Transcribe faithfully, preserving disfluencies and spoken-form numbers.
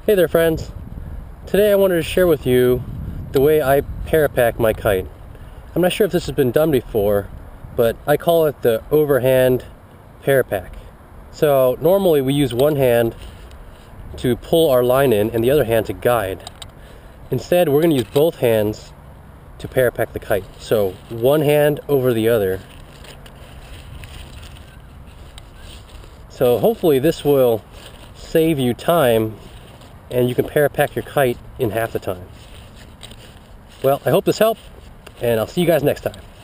Hey there friends, today I wanted to share with you the way I parapack my kite. I'm not sure if this has been done before, but I call it the overhand parapack. So normally we use one hand to pull our line in and the other hand to guide. Instead we're going to use both hands to parapack the kite. So one hand over the other. So hopefully this will save you time and you can parapack your kite in half the time. Well, I hope this helped, and I'll see you guys next time.